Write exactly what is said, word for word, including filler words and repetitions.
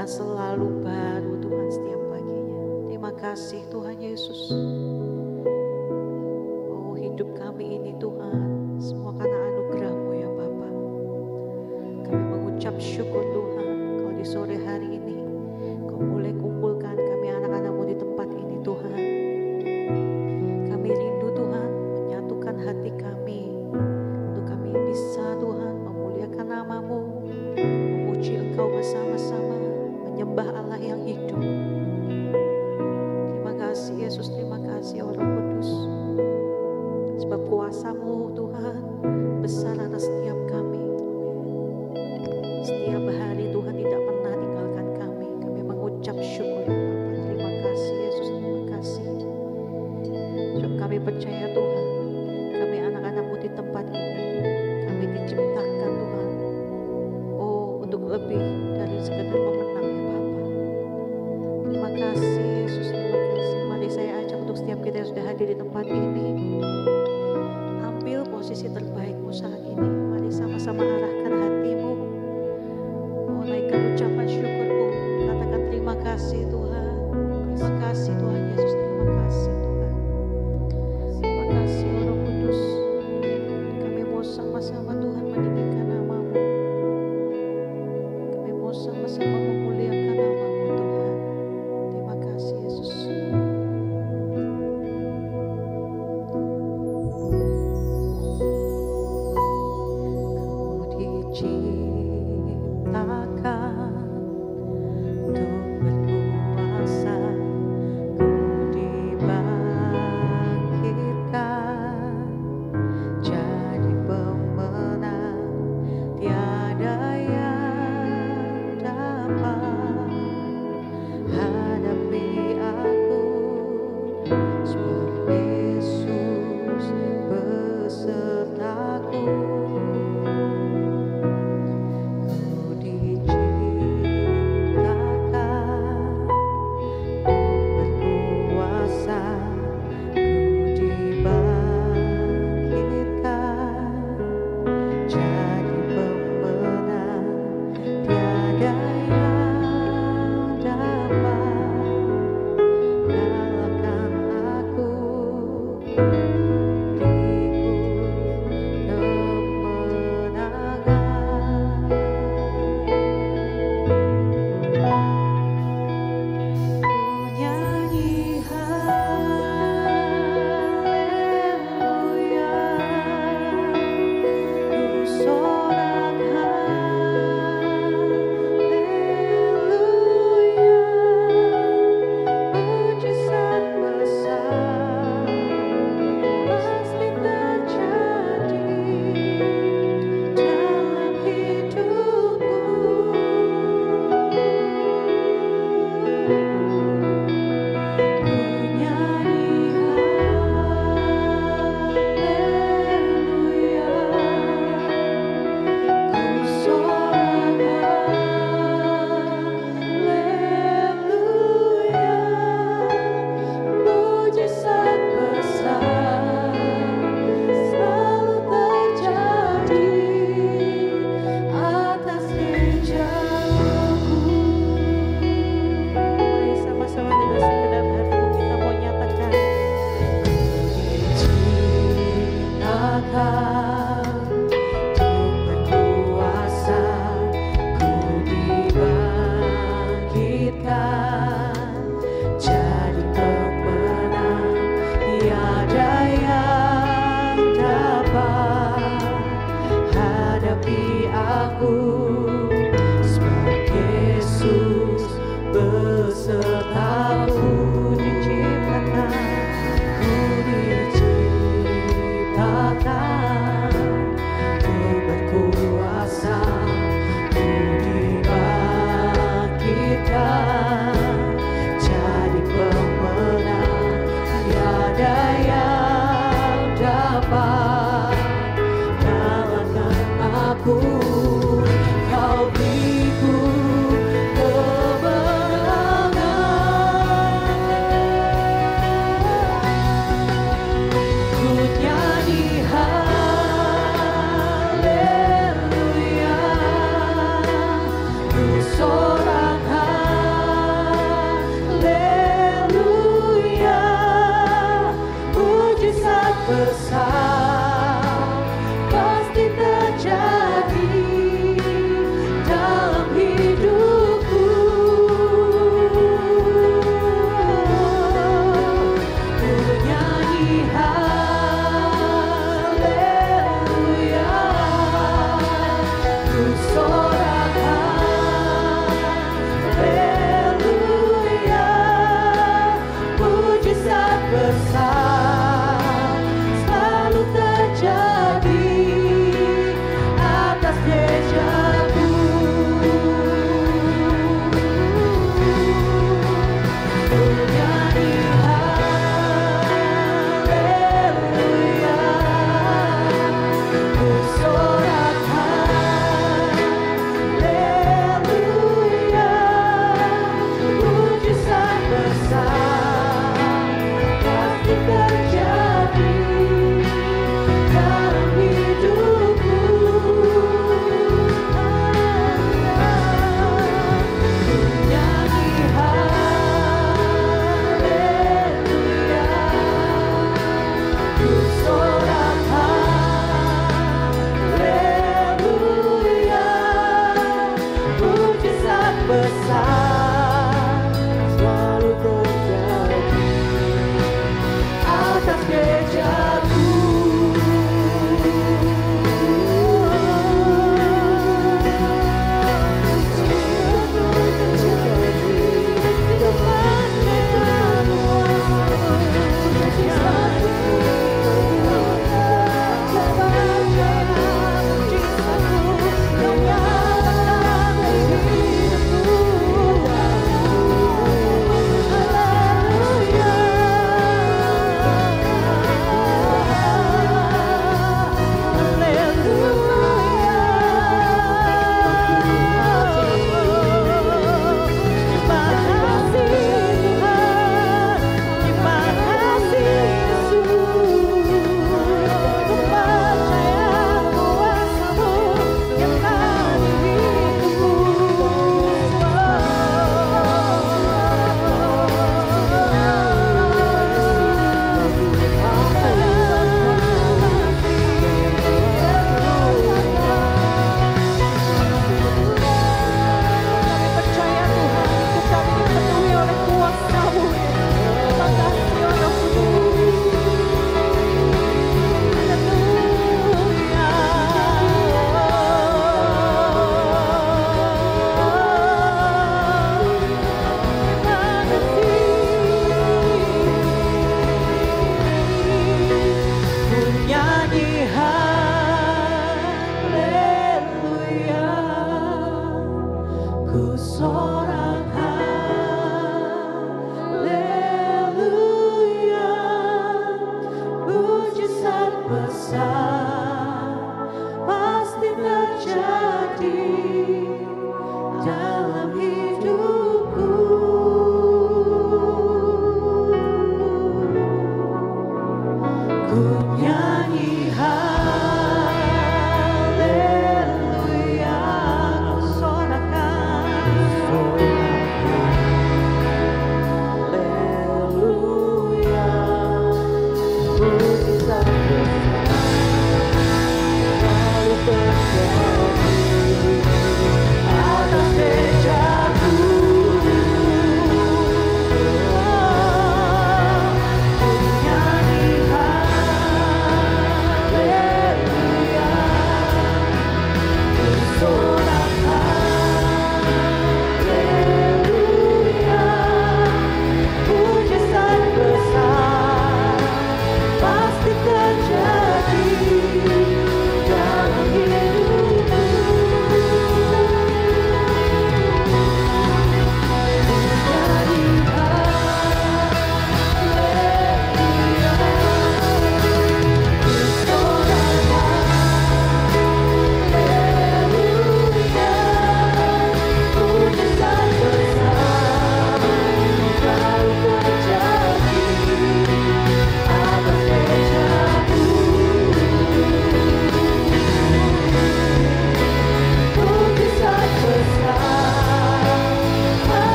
akan selalu baru Tuhan setiap paginya. Terima kasih Tuhan Yesus. Oh, hidup kami ini Tuhan, semua karena anugerah-Mu ya Bapa. Kami mengucap syukur Tuhan, kalau di sore hari ini Kau boleh kumpulkan kami anak-anak-Mu di tempat ini Tuhan. Kami rindu Tuhan menyatukan hati kami, untuk kami bisa Tuhan memuliakan nama-Mu, memuji Engkau bersama-sama, menyembah Allah yang hidup. Terima kasih Yesus, terima kasih Allah Kudus. Sebab kuasa-Mu Tuhan besar atas setiap kami. Setiap hari Tuhan tidak pernah tinggalkan kami. Kami mengucap syukur ya Bapa. Terima kasih Yesus, terima kasih. Sebab kami percaya Tuhan, kami anak-anak-Mu di tempat ini, kami diciptakan Tuhan, oh untuk lebih dari sekedar pemenang ya Bapa. Terima kasih Yesus, terima kasih. Mari saya ajak untuk setiap kita yang sudah hadir di tempat ini, ambil posisi terbaikmu saat ini. Mari sama-sama arahkan hatimu, oh naikkan ucapan syukurmu, katakan terima kasih Tuhan. Terima kasih Tuhan Yesus, terima kasih Tuhan. Terima kasih Roh Kudus. Kami mau sama-sama Tuhan meninggikan nama-Mu. Kami mau sama-sama memuliakan nama-Mu Tuhan. Terima kasih Yesus. Ku diciptakan untuk berkuasa, ku dibangkitkan jadi pemenang, tiada yang dapat hadapi aku. Sebab Yesus besertaku. Ku diciptakan besar selalu terjadi atas gerejaku. Ku sorak